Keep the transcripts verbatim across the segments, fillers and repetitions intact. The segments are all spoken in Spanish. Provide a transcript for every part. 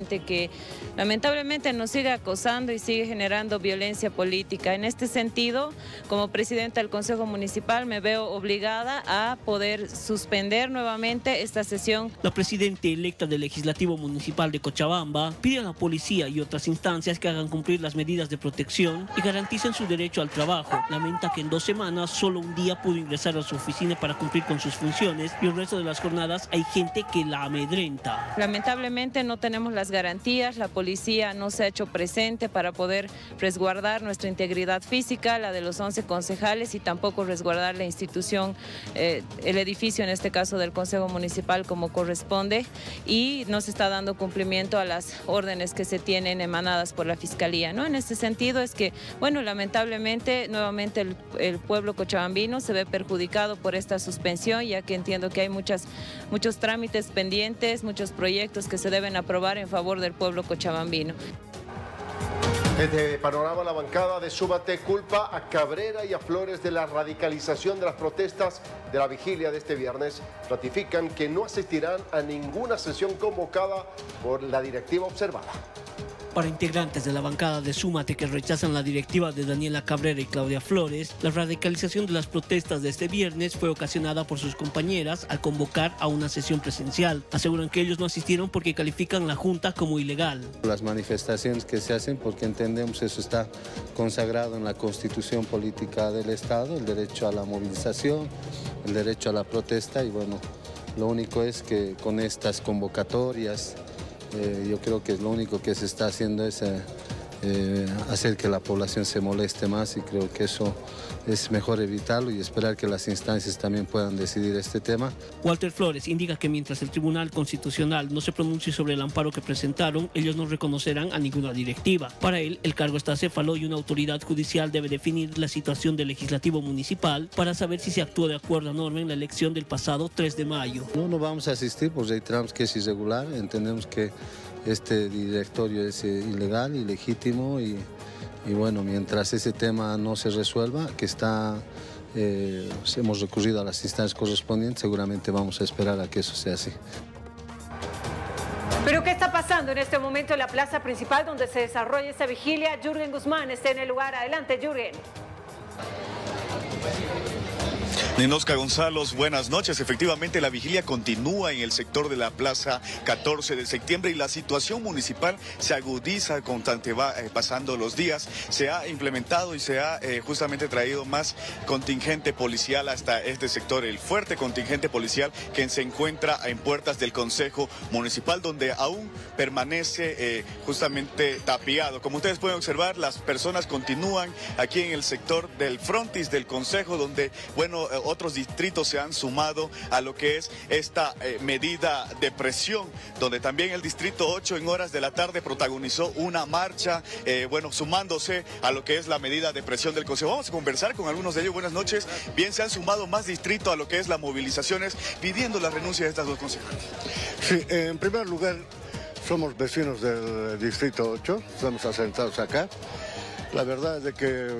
que lamentablemente nos sigue acosando y sigue generando violencia política. En este sentido, como presidenta del Consejo Municipal, me veo obligada a poder suspender nuevamente esta sesión. La presidenta electa del Legislativo Municipal de Cochabamba pide a la policía y otras instancias que hagan cumplir las medidas de protección y garanticen su derecho al trabajo. Lamenta que en dos semanas solo un día pudo ingresar a su oficina para cumplir con sus funciones y el resto de las jornadas hay gente que la amedrenta. Lamentablemente no tenemos las garantías, la policía no se ha hecho presente para poder resguardar nuestra integridad física, la de los once concejales, y tampoco resguardar la institución, eh, el edificio en este caso del Consejo Municipal como corresponde, y no se está dando cumplimiento a las órdenes que se tienen emanadas por la Fiscalía, ¿no? En este sentido es que, bueno, lamentablemente nuevamente el, el pueblo cochabambino se ve perjudicado por esta suspensión, ya que entiendo que hay muchas, muchos trámites pendientes, muchos proyectos que se deben aprobar en favor del pueblo cochabambino. Desde Panorama, la bancada de Súmate culpa a Cabrera y a Flores de la radicalización de las protestas de la vigilia de este viernes. Ratifican que no asistirán a ninguna sesión convocada por la directiva observada. Para integrantes de la bancada de Súmate que rechazan la directiva de Daniela Cabrera y Claudia Flores, la radicalización de las protestas de este viernes fue ocasionada por sus compañeras al convocar a una sesión presencial. Aseguran que ellos no asistieron porque califican la Junta como ilegal. Las manifestaciones que se hacen porque entendemos eso está consagrado en la Constitución Política del Estado, el derecho a la movilización, el derecho a la protesta, y bueno, lo único es que con estas convocatorias Eh, yo creo que lo único que se está haciendo es eh, eh, hacer que la población se moleste más, y creo que eso es mejor evitarlo y esperar que las instancias también puedan decidir este tema. Walter Flores indica que mientras el Tribunal Constitucional no se pronuncie sobre el amparo que presentaron, ellos no reconocerán a ninguna directiva. Para él, el cargo está acéfalo y una autoridad judicial debe definir la situación del Legislativo Municipal para saber si se actuó de acuerdo a norma en la elección del pasado tres de mayo. No, no vamos a asistir, pues reiteramos que es irregular, entendemos que este directorio es eh, ilegal, ilegítimo, y, y bueno, mientras ese tema no se resuelva, que está, eh, hemos recurrido a las instancias correspondientes, seguramente vamos a esperar a que eso sea así. ¿Pero qué está pasando en este momento en la plaza principal donde se desarrolla esta vigilia? Jürgen Guzmán está en el lugar. Adelante, Jürgen. Ninosca González, buenas noches. Efectivamente, la vigilia continúa en el sector de la plaza catorce de septiembre y la situación municipal se agudiza constante va eh, pasando los días. Se ha implementado y se ha eh, justamente traído más contingente policial hasta este sector, el fuerte contingente policial que se encuentra en puertas del Consejo Municipal, donde aún permanece eh, justamente tapiado. Como ustedes pueden observar, las personas continúan aquí en el sector del frontis del Consejo, donde, bueno, eh, otros distritos se han sumado a lo que es esta eh, medida de presión, donde también el distrito ocho en horas de la tarde protagonizó una marcha, eh, bueno, sumándose a lo que es la medida de presión del Consejo. Vamos a conversar con algunos de ellos. Buenas noches. Bien, se han sumado más distritos a lo que es las movilizaciones, pidiendo la renuncia de estas dos concejales. Sí, en primer lugar, somos vecinos del distrito ocho, estamos asentados acá. La verdad es de que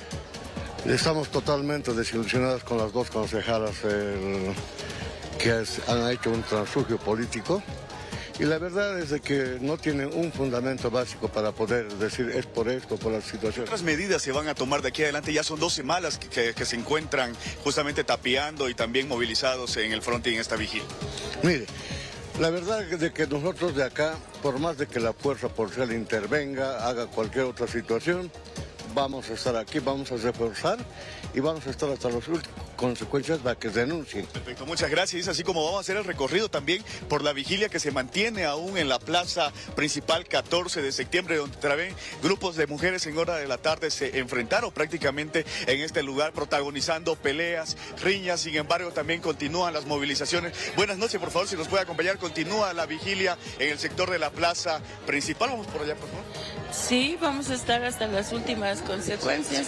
estamos totalmente desilusionados con las dos concejalas eh, que es, han hecho un transfugio político, y la verdad es de que no tienen un fundamento básico para poder decir es por esto, por la situación. ¿Otras medidas se van a tomar de aquí adelante? Ya son dos semanas que, que, que se encuentran justamente tapiando y también movilizados en el frente en esta vigilia. Mire, la verdad es de que nosotros de acá, por más de que la fuerza policial intervenga, haga cualquier otra situación, vamos a estar aquí, vamos a reforzar y vamos a estar hasta las últimas consecuencias para que denuncien. Perfecto, muchas gracias. Es así como vamos a hacer el recorrido también por la vigilia que se mantiene aún en la plaza principal catorce de septiembre, donde también grupos de mujeres en hora de la tarde se enfrentaron prácticamente en este lugar, protagonizando peleas, riñas. Sin embargo, también continúan las movilizaciones. Buenas noches, por favor, si nos puede acompañar. Continúa la vigilia en el sector de la plaza principal. Vamos por allá, por favor. Sí, vamos a estar hasta las últimas consecuencias.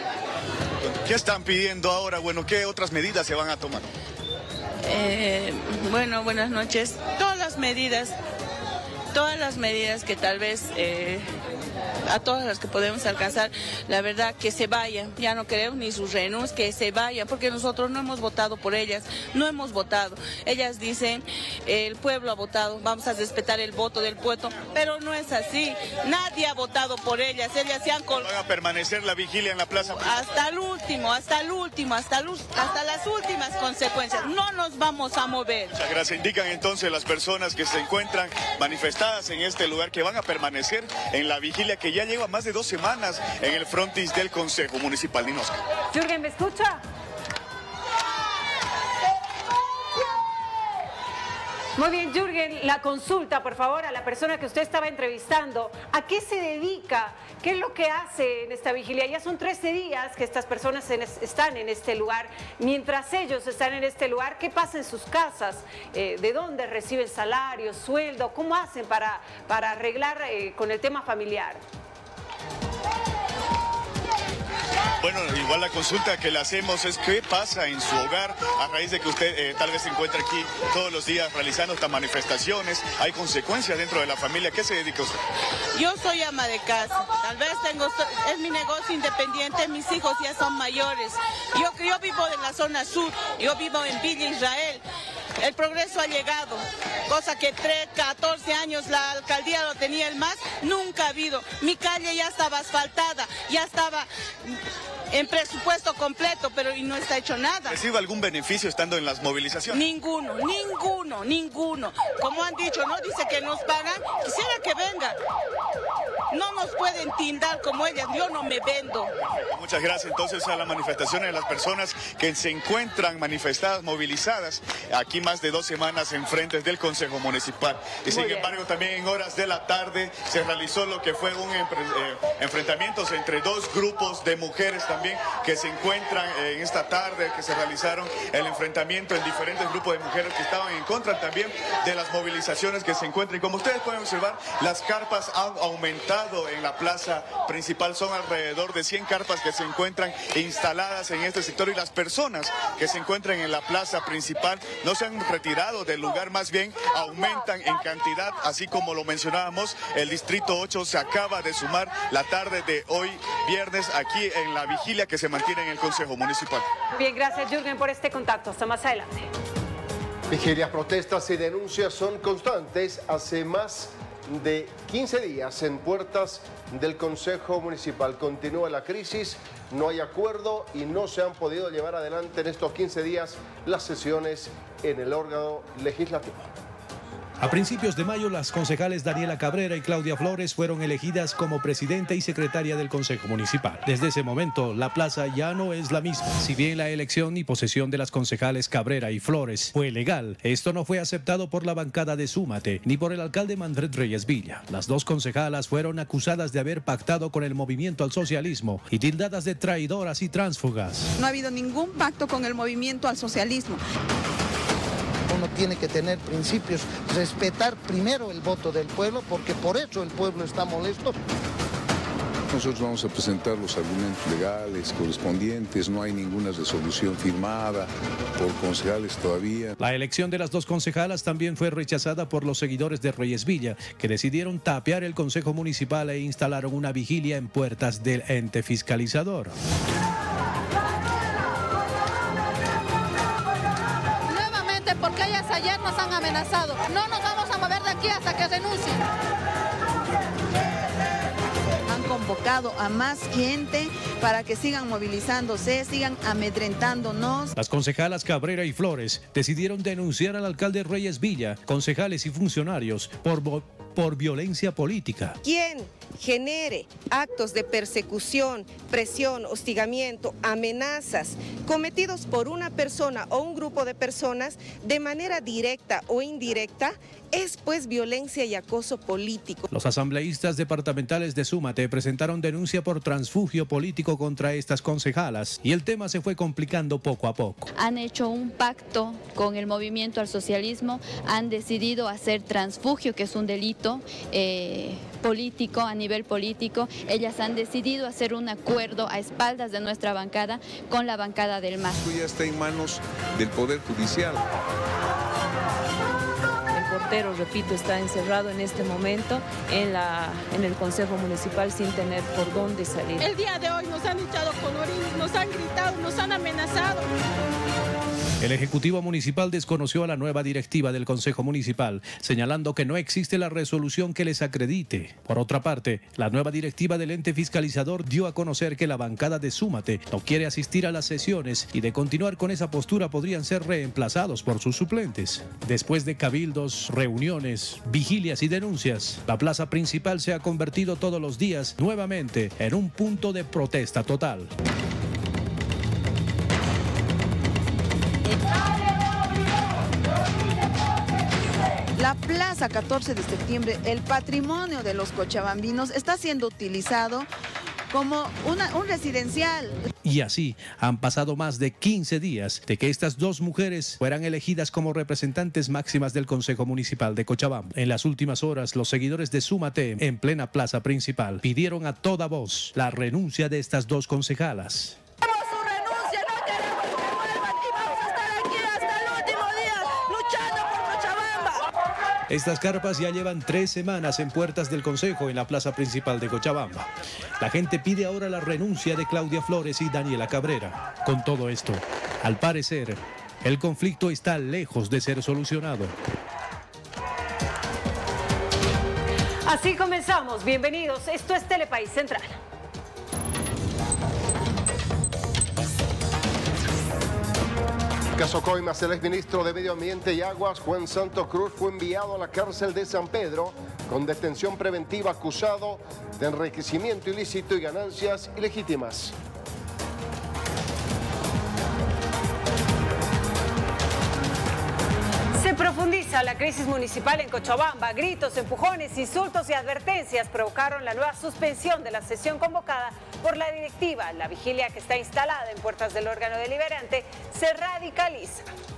¿Qué están pidiendo ahora? Bueno, ¿qué otras medidas se van a tomar? Eh, bueno, buenas noches. Todas las medidas, todas las medidas que tal vez eh, a todas las que podemos alcanzar, la verdad que se vayan, ya no queremos ni sus renuncias, que se vayan, porque nosotros no hemos votado por ellas, no hemos votado. Ellas dicen, el pueblo ha votado, vamos a respetar el voto del pueblo, pero no es así, nadie ha votado por ellas, ellas se han colgado. ¿Van a permanecer la vigilia en la plaza? Hasta el último, hasta el último, hasta, el, hasta las últimas consecuencias, no nos vamos a mover. Muchas gracias. Indican entonces las personas que se encuentran manifestadas en este lugar que van a permanecer en la vigilia que ya lleva más de dos semanas en el frontis del Consejo Municipal. Ninosca. Jürgen, ¿me escucha? Muy bien, Jürgen, la consulta, por favor, a la persona que usted estaba entrevistando. ¿A qué se dedica? ¿Qué es lo que hace en esta vigilia? Ya son trece días que estas personas en es, están en este lugar. Mientras ellos están en este lugar, ¿qué pasa en sus casas? Eh, ¿De dónde reciben salario, sueldo? ¿Cómo hacen para, para arreglar eh, con el tema familiar? Bueno, igual la consulta que le hacemos es qué pasa en su hogar a raíz de que usted eh, tal vez se encuentre aquí todos los días realizando estas manifestaciones. ¿Hay consecuencias dentro de la familia? ¿Qué se dedica usted? Yo soy ama de casa, tal vez tengo, es mi negocio independiente, mis hijos ya son mayores. Yo, yo vivo en la zona sur, yo vivo en Villa Israel. El progreso ha llegado, cosa que tres, catorce años la alcaldía lo tenía el M A S, nunca ha habido. Mi calle ya estaba asfaltada, ya estaba en presupuesto completo, pero y no está hecho nada. ¿Recibe algún beneficio estando en las movilizaciones? Ninguno, ninguno, ninguno. Como han dicho, ¿no? Dice que nos pagan, quisiera que vengan. No nos pueden tindar como ellas, yo no me vendo. Muchas gracias entonces a las manifestaciones de las personas que se encuentran manifestadas, movilizadas, aquí más de dos semanas en frente del Consejo Municipal. Y sin embargo también en horas de la tarde se realizó lo que fue un eh, enfrentamientos entre dos grupos de mujeres también que se encuentran en esta tarde, que se realizaron el enfrentamiento en diferentes grupos de mujeres que estaban en contra también de las movilizaciones que se encuentran. Y como ustedes pueden observar, las carpas han aumentado en la plaza principal, son alrededor de cien carpas que se encuentran instaladas en este sector y las personas que se encuentran en la plaza principal no se han retirado del lugar, más bien aumentan en cantidad, así como lo mencionábamos, el distrito ocho se acaba de sumar la tarde de hoy viernes aquí en la vigilia que se mantiene en el Consejo Municipal. Bien, gracias Jürgen por este contacto, hasta más adelante. Vigilias, protestas y denuncias son constantes hace más de quince días en puertas del Consejo Municipal. Continúa la crisis, no hay acuerdo y no se han podido llevar adelante en estos quince días las sesiones en el órgano legislativo. A principios de mayo, las concejales Daniela Cabrera y Claudia Flores fueron elegidas como presidenta y secretaria del Consejo Municipal. Desde ese momento, la plaza ya no es la misma. Si bien la elección y posesión de las concejales Cabrera y Flores fue legal, esto no fue aceptado por la bancada de Súmate ni por el alcalde Manfred Reyes Villa. Las dos concejalas fueron acusadas de haber pactado con el movimiento al socialismo y tildadas de traidoras y tránsfugas. No ha habido ningún pacto con el movimiento al socialismo. Uno tiene que tener principios, respetar primero el voto del pueblo, porque por eso el pueblo está molesto. Nosotros vamos a presentar los argumentos legales correspondientes, no hay ninguna resolución firmada por concejales todavía. La elección de las dos concejalas también fue rechazada por los seguidores de Reyes Villa, que decidieron tapiar el Consejo Municipal e instalaron una vigilia en puertas del ente fiscalizador. Porque ellas ayer nos han amenazado. No nos vamos a mover de aquí hasta que renuncien. Han convocado a más gente para que sigan movilizándose, sigan amedrentándonos. Las concejalas Cabrera y Flores decidieron denunciar al alcalde Reyes Villa, concejales y funcionarios por, por violencia política. ¿Quién genere actos de persecución, presión, hostigamiento, amenazas cometidos por una persona o un grupo de personas de manera directa o indirecta, es pues violencia y acoso político? Los asambleístas departamentales de Súmate presentaron denuncia por transfugio político contra estas concejalas y el tema se fue complicando poco a poco. Han hecho un pacto con el movimiento al socialismo, han decidido hacer transfugio, que es un delito eh, político, a nivel político. Ellas han decidido hacer un acuerdo a espaldas de nuestra bancada con la bancada del M A S. Esto ya está en manos del Poder Judicial. El pero repito, está encerrado en este momento en, la, en el Consejo Municipal sin tener por dónde salir. El día de hoy nos han echado colorín, nos han gritado, nos han amenazado. El Ejecutivo Municipal desconoció a la nueva directiva del Consejo Municipal, señalando que no existe la resolución que les acredite. Por otra parte, la nueva directiva del ente fiscalizador dio a conocer que la bancada de Súmate no quiere asistir a las sesiones y de continuar con esa postura podrían ser reemplazados por sus suplentes. Después de cabildos, reuniones, vigilias y denuncias, la plaza principal se ha convertido todos los días nuevamente en un punto de protesta total. La Plaza catorce de septiembre, el patrimonio de los cochabambinos, está siendo utilizado como una, un residencial. Y así han pasado más de quince días de que estas dos mujeres fueran elegidas como representantes máximas del Consejo Municipal de Cochabamba. En las últimas horas, los seguidores de Súmate, en plena plaza principal, pidieron a toda voz la renuncia de estas dos concejalas. Estas carpas ya llevan tres semanas en puertas del Consejo en la plaza principal de Cochabamba. La gente pide ahora la renuncia de Claudia Flores y Daniela Cabrera. Con todo esto, al parecer, el conflicto está lejos de ser solucionado. Así comenzamos. Bienvenidos. Esto es Telepaís Central. Caso Coimas, el exministro de Medio Ambiente y Aguas, Juan Santos Cruz, fue enviado a la cárcel de San Pedro con detención preventiva acusado de enriquecimiento ilícito y ganancias ilegítimas. Se profundiza la crisis municipal en Cochabamba. Gritos, empujones, insultos y advertencias provocaron la nueva suspensión de la sesión convocada por la directiva. La vigilia que está instalada en puertas del órgano deliberante se radicaliza.